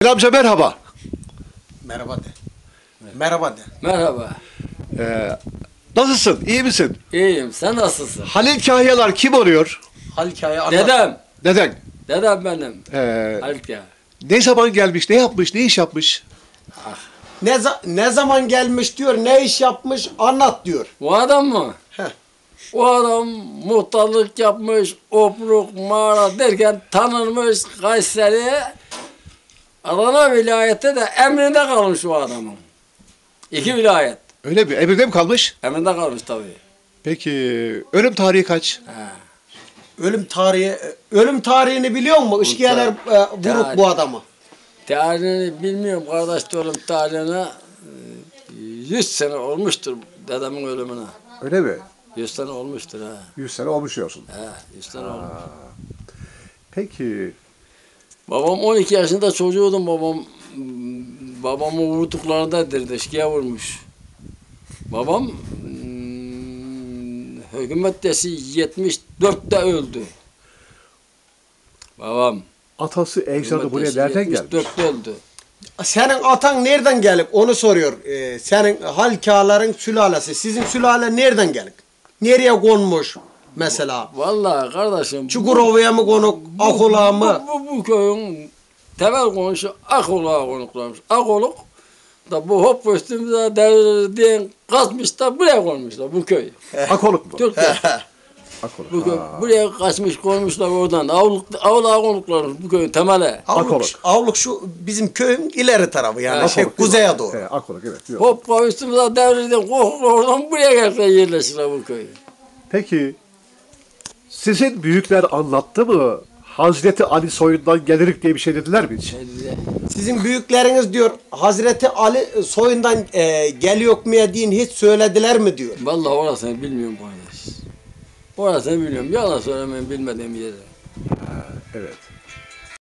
Amca merhaba. Merhaba de. Merhaba de. Merhaba. Nasılsın? İyi misin? İyiyim. Sen nasılsın? Halil Kahyalar kim oluyor? Hikaye anlat. Dedem. Neden? Dedem benim. Ee, Halit ya. ne zaman gelmiş? Ne yapmış? Ne iş yapmış? Ne zaman gelmiş diyor, ne iş yapmış anlat diyor. Bu adam mı? Heh. O adam muhtarlık yapmış, Obruk, Mağara derken tanınmış Kayseri, Adana vilayette de emrinde kalmış o adamın. İki vilayet. Öyle mi? Emirde mi kalmış? Emrinde kalmış tabii. Peki ölüm tarihi kaç? He. Ölüm tarihini biliyor musun? Işkiyeler vuruk tarih. bu adamı. Tarihini bilmiyorum kardeş diyorum tarihine. 100 sene olmuştur dedemin ölümüne. Öyle mi? 100 sene olmuştur ha. 100 sene olmuş diyorsun. He, 100 sene olmuş. Peki Babam 12 yaşında çocuğuydum babamı vurduklarında deşkiye vurmuş. Babam hükümet desi 74'te öldü. Babam. atası ecdadı buraya Hükümet nereden desi gelmiş? 74'te öldü. Senin atan nereden gelip onu soruyor. Senin Halkaların sülalesi. Sizin sülale nereden gelip? Nereye konmuş mesela? Vallahi kardeşim. Çukurova'ya mı konuk, Akolak'a mı? Bu köyün temel konusu Akolak'a konuklarmış. Akoluk da bu hop üstümüze devrilen kaçmış da buraya konmuşlar bu köy. Akoluk mu? Türkler. Akoluk. Bu köy buraya kaçmış konmuşlar oradan. Avluğa konuklarmış bu köyün temeli. Akoluk. Avluk şu bizim köyün ileri tarafı yani Akoluk, kuzeye doğru. Akoluk evet. Diyor. Hop üstümüze devrilen kokuklar oradan buraya geldiler yerleştiler bu köyü. Peki sizin büyükler anlattı mı? Hazreti Ali soyundan gelirik diye bir şey dediler mi hiç? Sizin büyükleriniz diyor Hazreti Ali soyundan geliyor mu ya deyin hiç söylediler mi diyor. Vallahi orasını bilmiyorum kardeş. Orasını bilmiyorum. Yalan söylemeyin bilmediğim yere. Evet.